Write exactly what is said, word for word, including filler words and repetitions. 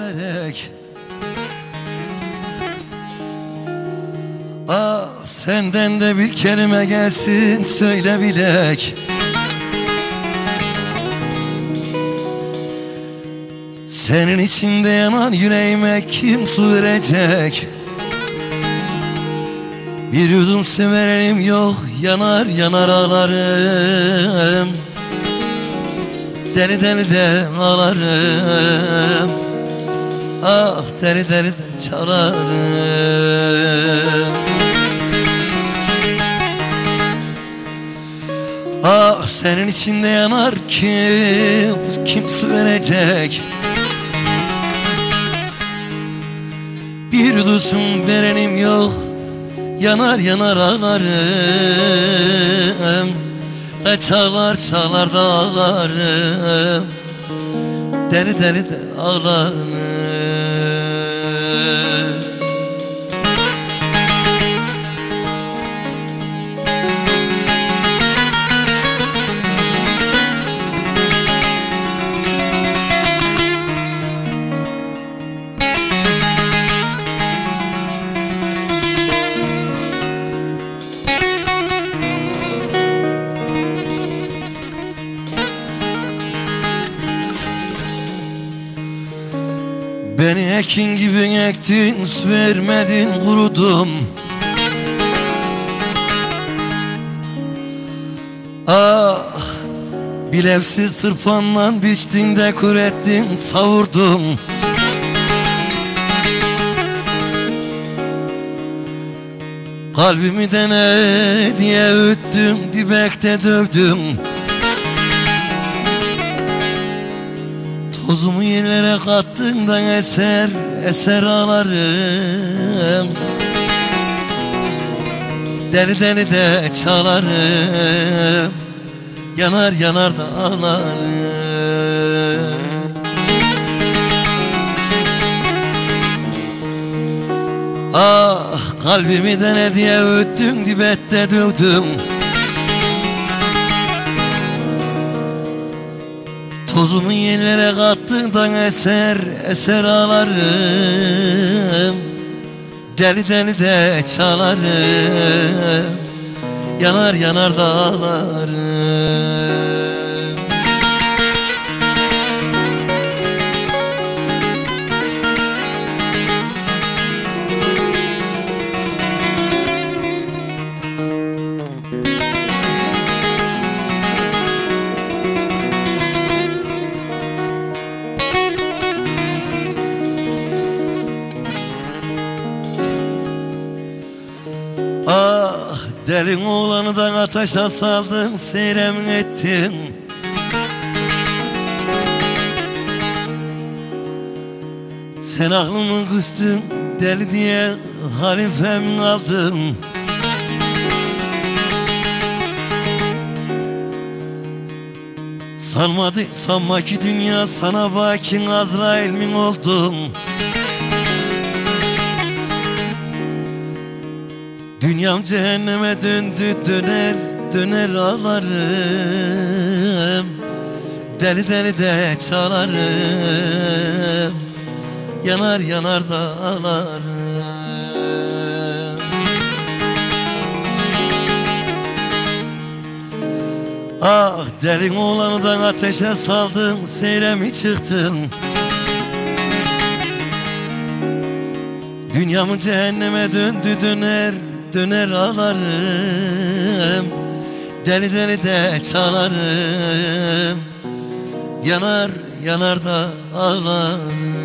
ederek. Ah, senden de bir kelime gelsin söyle bilek. Senin içinde yanan yüreğime kim su verecek? Bir yudum severim yok, yanar yanar ağlarım. Deli deli de ağlarım. Ah, deli deli de çalarım. Ah, senin içinde yanar kim, kim su verecek? Bir yudum verenim yok, yanar yanar ağlarım. E çalar çalar da ağlarım. Deli deli de ağlarım. Beni ekin gibi ektin, su vermedin, kurudum. Ah, bilevsiz tırpanla biçtin de kurettin, savurdum. Kalbimi de ne diye öttüm, dibekte dövdüm. Tozumu yerlere kattığından eser, eser ağlarım. Deli deli de çalarım. Yanar yanar da ağlarım. Ah, kalbimi de ne diye öttüm, dibette dövdüm. Tozumu yerlere kattığından eser, eser ağlarım. Deli deli de çalarım. Yanar yanar da ağlarım. Ah, delin oğlanı da ateşe saldın, seyremin ettin. Sen aklımı kıstın, deli diye halifemin aldın. Sanmadı, sanma ki dünya sana vakin, Azrail min oldum. Dünyam cehenneme döndü, döner döner ağlarım. Deli deli de çalarım. Yanar yanar da ağlarım. Ah, delin oğlanı da ateşe saldın, seyre mi çıktın? Dünyamı cehenneme döndü, döner döner ağlarım. Deli deli de çalarım. Yanar yanar da ağlarım.